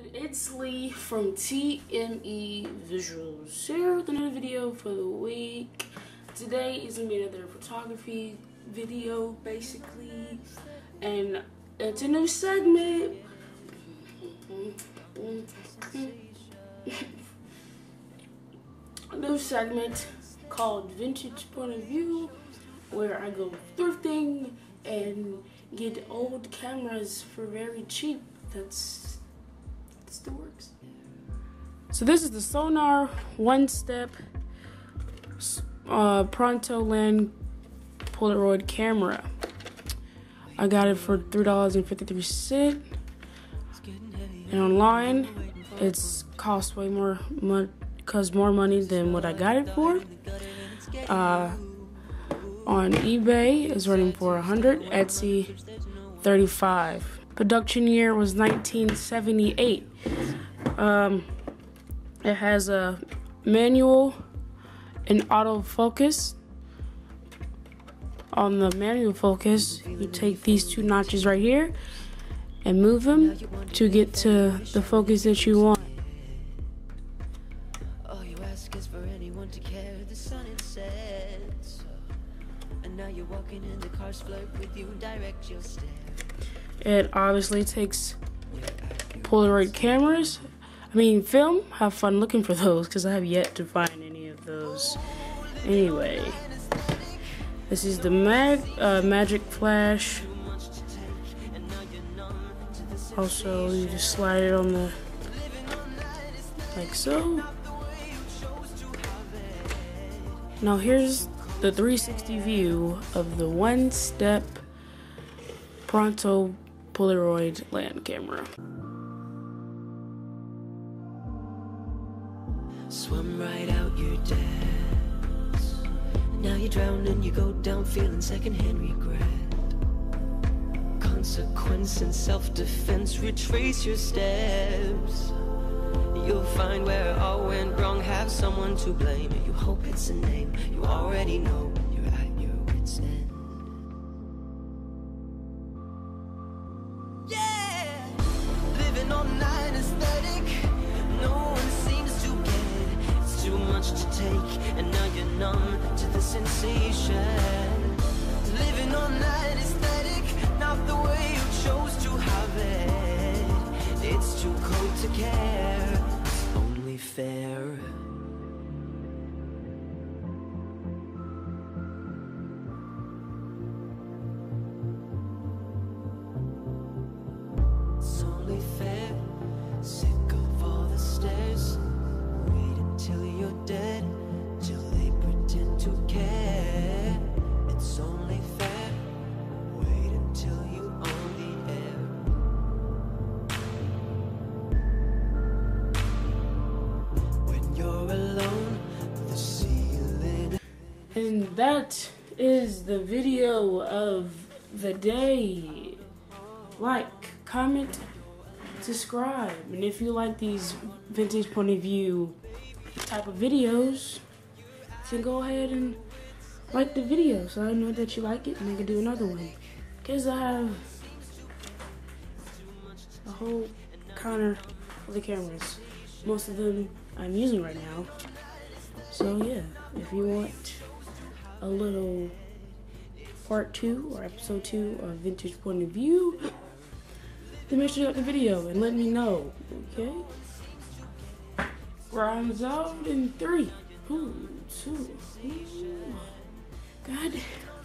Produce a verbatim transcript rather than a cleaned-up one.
It's Lee from T M E Visuals here with another video for the week. Today is gonna be another photography video, basically, and it's a new segment. A new segment called Vintage Point of View, where I go thrifting and get old cameras for very cheap. That's that still works. So this is the Sonar Onestep uh, Pronto Land Polaroid camera. I got it for three dollars and fifty-three cents, and online it's cost way more money, cause more money than what I got it for. Uh, on eBay it's running for one hundred, Etsy thirty-five. Production year was nineteen seventy-eight. Um, it has a manual and autofocus. On the manual focus, you take these two notches right here and move them to get to the focus that you want. All you ask is for anyone to care, the sun it sets. And now you're walking in the cars, flirt with you, direct your stare. It obviously takes Polaroid cameras. I mean, film. Have fun looking for those because I have yet to find any of those. Anyway, this is the mag uh, magic flash. Also, you just slide it on the like so. Now here's the three sixty view of the Onestep Pronto Polaroid land camera. Swim right out your dance. Now you drown and you go down feeling secondhand regret. Consequence and self-defense, retrace your steps. You'll find where it all went wrong, have someone to blame. You hope it's a name you already know. You're at your wit's end. On an aesthetic, no one seems to get it. It's too much to take, and now you're numb to the sensation. Living on an aesthetic, not the way you chose to have it. It's too cold to care, it's only fair. And that is the video of the day. Like, comment, subscribe, and if you like these vintage point of view type of videos, then go ahead and like the video so I know that you like it and I can do another one. Because I have a whole counter of the cameras. Most of them I'm using right now. So yeah, if you want a little part two or episode two of Vintage Point of View, then make sure you like the video and let me know, okay? Rhymes out in three, ooh, two, ooh. God.